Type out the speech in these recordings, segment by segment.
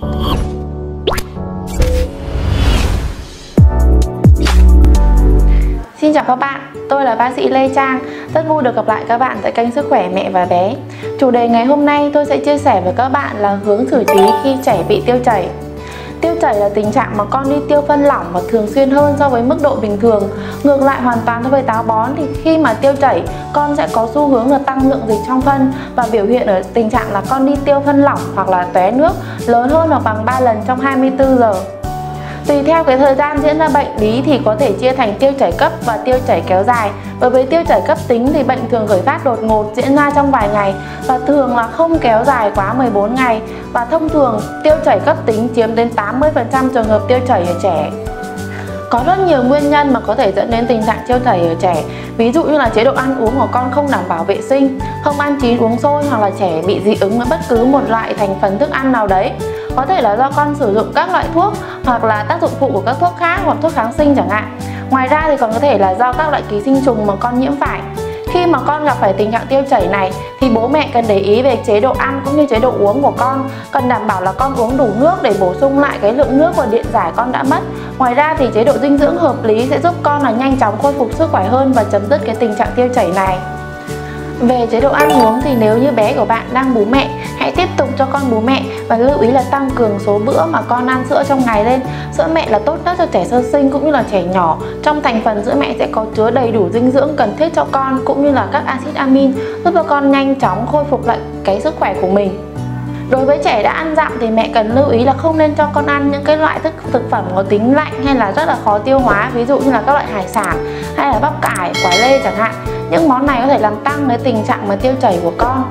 Xin chào các bạn, tôi là bác sĩ Lê Trang. Rất vui được gặp lại các bạn tại kênh Sức khỏe mẹ và bé. Chủ đề ngày hôm nay tôi sẽ chia sẻ với các bạn là hướng xử trí khi trẻ bị tiêu chảy. Tiêu chảy là tình trạng mà con đi tiêu phân lỏng và thường xuyên hơn so với mức độ bình thường. Ngược lại hoàn toàn so với táo bón thì khi mà tiêu chảy, con sẽ có xu hướng là tăng lượng dịch trong phân và biểu hiện ở tình trạng là con đi tiêu phân lỏng hoặc là tóe nước lớn hơn hoặc bằng 3 lần trong 24 giờ. Tùy theo cái thời gian diễn ra bệnh lý thì có thể chia thành tiêu chảy cấp và tiêu chảy kéo dài. Đối với tiêu chảy cấp tính thì bệnh thường khởi phát đột ngột diễn ra trong vài ngày và thường là không kéo dài quá 14 ngày. Và thông thường tiêu chảy cấp tính chiếm đến 80% trường hợp tiêu chảy ở trẻ. Có rất nhiều nguyên nhân mà có thể dẫn đến tình trạng tiêu chảy ở trẻ. Ví dụ như là chế độ ăn uống của con không đảm bảo vệ sinh, không ăn chín uống sôi, hoặc là trẻ bị dị ứng với bất cứ một loại thành phần thức ăn nào đấy. Có thể là do con sử dụng các loại thuốc hoặc là tác dụng phụ của các thuốc khác hoặc thuốc kháng sinh chẳng hạn. Ngoài ra thì còn có thể là do các loại ký sinh trùng mà con nhiễm phải. Khi mà con gặp phải tình trạng tiêu chảy này thì bố mẹ cần để ý về chế độ ăn cũng như chế độ uống của con. Cần đảm bảo là con uống đủ nước để bổ sung lại cái lượng nước và điện giải con đã mất. Ngoài ra thì chế độ dinh dưỡng hợp lý sẽ giúp con là nhanh chóng khôi phục sức khỏe hơn và chấm dứt cái tình trạng tiêu chảy này. Về chế độ ăn uống thì nếu như bé của bạn đang bú mẹ, hãy tiếp tục cho con bú mẹ và lưu ý là tăng cường số bữa mà con ăn sữa trong ngày lên. Sữa mẹ là tốt nhất cho trẻ sơ sinh cũng như là trẻ nhỏ. Trong thành phần sữa mẹ sẽ có chứa đầy đủ dinh dưỡng cần thiết cho con cũng như là các axit amin giúp cho con nhanh chóng khôi phục lại cái sức khỏe của mình. Đối với trẻ đã ăn dặm thì mẹ cần lưu ý là không nên cho con ăn những cái loại thực phẩm có tính lạnh hay là rất là khó tiêu hóa, ví dụ như là các loại hải sản hay là bắp cải, quả lê chẳng hạn. Những món này có thể làm tăng cái tình trạng mà tiêu chảy của con.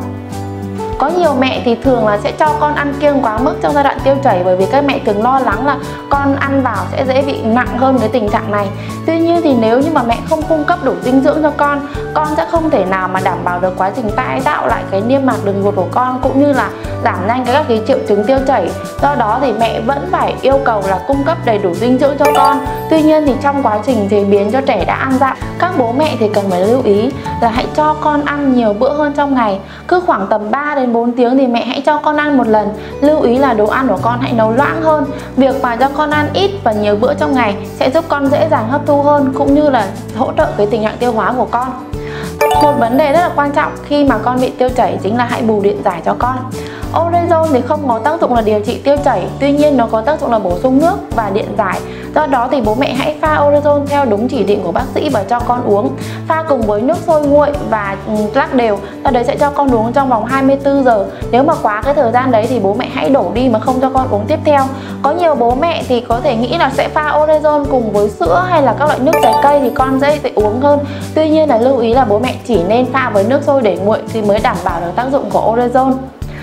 Có nhiều mẹ thì thường là sẽ cho con ăn kiêng quá mức trong giai đoạn tiêu chảy, bởi vì các mẹ thường lo lắng là con ăn vào sẽ dễ bị nặng hơn cái tình trạng này. Tuy nhiên thì nếu như mà mẹ không cung cấp đủ dinh dưỡng cho con sẽ không thể nào mà đảm bảo được quá trình tái tạo lại cái niêm mạc đường ruột của con cũng như là giảm nhanh các cái triệu chứng tiêu chảy. Do đó thì mẹ vẫn phải yêu cầu là cung cấp đầy đủ dinh dưỡng cho con. Tuy nhiên thì trong quá trình chế biến cho trẻ đã ăn dặm, các bố mẹ thì cần phải lưu ý là hãy cho con ăn nhiều bữa hơn trong ngày. Cứ khoảng tầm 3 đến 4 tiếng thì mẹ hãy cho con ăn một lần. Lưu ý là đồ ăn của con hãy nấu loãng hơn. Việc mà cho con ăn ít và nhiều bữa trong ngày sẽ giúp con dễ dàng hấp thu hơn cũng như là hỗ trợ cái tình trạng tiêu hóa của con. Một vấn đề rất là quan trọng khi mà con bị tiêu chảy chính là hãy bù điện giải cho con. Orezon thì không có tác dụng là điều trị tiêu chảy, tuy nhiên nó có tác dụng là bổ sung nước và điện giải. Do đó thì bố mẹ hãy pha Orezon theo đúng chỉ định của bác sĩ và cho con uống. Pha cùng với nước sôi nguội và lắc đều, sau đấy sẽ cho con uống trong vòng 24 giờ. Nếu mà quá cái thời gian đấy thì bố mẹ hãy đổ đi mà không cho con uống tiếp theo. Có nhiều bố mẹ thì có thể nghĩ là sẽ pha Orezon cùng với sữa hay là các loại nước trái cây thì con dễ uống hơn. Tuy nhiên là lưu ý là bố mẹ chỉ nên pha với nước sôi để nguội thì mới đảm bảo được tác dụng của Orezon.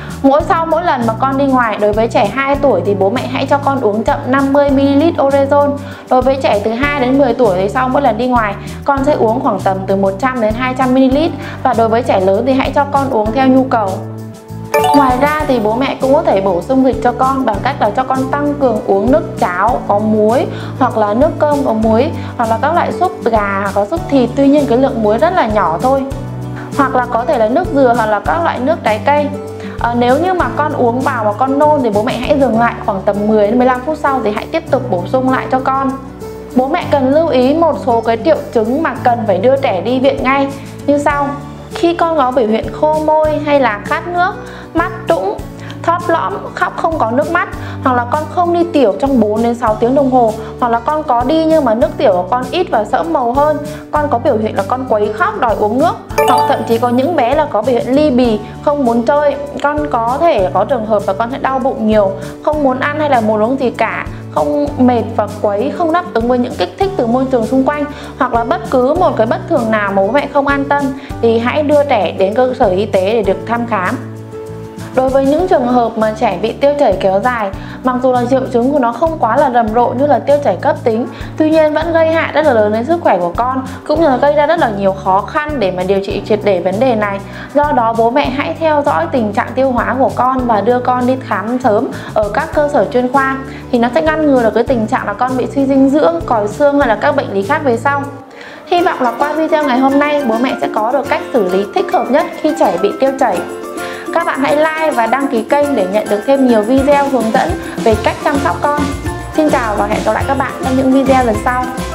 Sau mỗi lần mà con đi ngoài, đối với trẻ 2 tuổi thì bố mẹ hãy cho con uống chậm 50ml Orezon. Đối với trẻ từ 2 đến 10 tuổi thì sau mỗi lần đi ngoài, con sẽ uống khoảng tầm từ 100 đến 200ml. Và đối với trẻ lớn thì hãy cho con uống theo nhu cầu. Ngoài ra thì bố mẹ cũng có thể bổ sung dịch cho con bằng cách là cho con tăng cường uống nước cháo có muối hoặc là nước cơm có muối hoặc là các loại súp gà hoặc là súp thịt, tuy nhiên cái lượng muối rất là nhỏ thôi. Hoặc là có thể là nước dừa hoặc là các loại nước trái cây. Nếu như mà con uống vào mà con nôn thì bố mẹ hãy dừng lại khoảng tầm 10 đến 15 phút sau thì hãy tiếp tục bổ sung lại cho con. Bố mẹ cần lưu ý một số cái triệu chứng mà cần phải đưa trẻ đi viện ngay như sau. Khi con có biểu hiện khô môi hay là khát nước, mắt trũng, thóp lõm, khóc không có nước mắt, hoặc là con không đi tiểu trong 4 đến 6 tiếng đồng hồ, hoặc là con có đi nhưng mà nước tiểu của con ít và sẫm màu hơn, con có biểu hiện là con quấy khóc đòi uống nước, hoặc thậm chí có những bé là có biểu hiện ly bì, không muốn chơi, con có thể có trường hợp là con sẽ đau bụng nhiều, không muốn ăn hay là muốn uống gì cả, không mệt và quấy, không đáp ứng với những kích thích từ môi trường xung quanh, hoặc là bất cứ một cái bất thường nào mà bố mẹ không an tâm thì hãy đưa trẻ đến cơ sở y tế để được thăm khám. Đối với những trường hợp mà trẻ bị tiêu chảy kéo dài, mặc dù là triệu chứng của nó không quá là rầm rộ như là tiêu chảy cấp tính, tuy nhiên vẫn gây hại rất là lớn đến sức khỏe của con, cũng như là gây ra rất là nhiều khó khăn để mà điều trị triệt để vấn đề này. Do đó bố mẹ hãy theo dõi tình trạng tiêu hóa của con và đưa con đi khám sớm ở các cơ sở chuyên khoa, thì nó sẽ ngăn ngừa được cái tình trạng là con bị suy dinh dưỡng, còi xương hay là các bệnh lý khác về sau. Hy vọng là qua video ngày hôm nay bố mẹ sẽ có được cách xử lý thích hợp nhất khi trẻ bị tiêu chảy. Các bạn hãy like và đăng ký kênh để nhận được thêm nhiều video hướng dẫn về cách chăm sóc con. Xin chào và hẹn gặp lại các bạn trong những video lần sau.